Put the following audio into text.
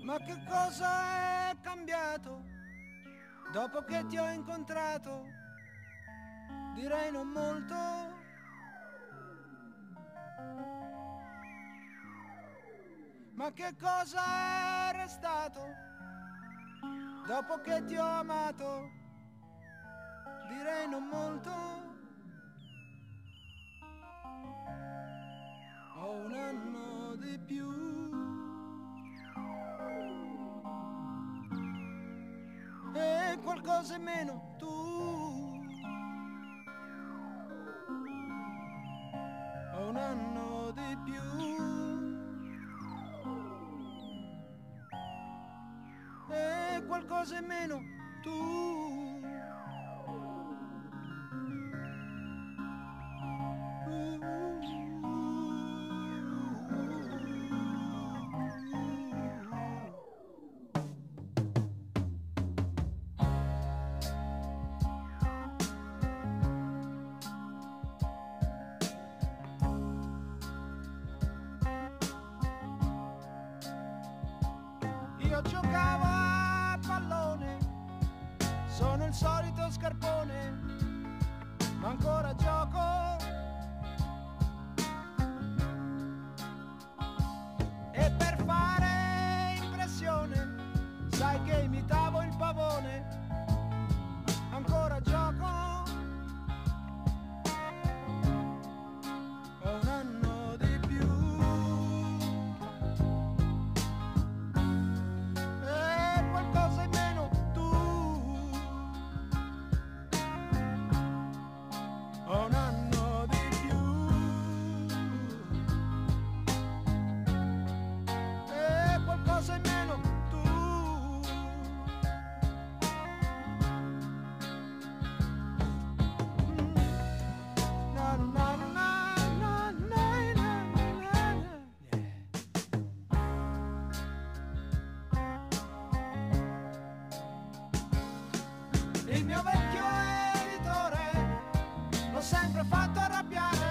Ma che cosa è cambiato dopo che ti ho incontrato? Direi non molto. Ma che cosa è restato dopo che ti ho amato? Direi non molto. Ho un anno di più e qualcosa in meno tu. Ho un anno di più e qualcosa in meno tu. Io giocavo a pallone, sono il solito scarpone, ma ancora gioco. E per fare impressione, sai che imitavo il pavone, ancora gioco. Ho un anno di più e qualcosa in meno tu. Ho un anno di più e qualcosa in meno tu. Na, na, na, na, na, na, na. Yeah. Il mio vecchio editore l'ho sempre fatto arrabbiare.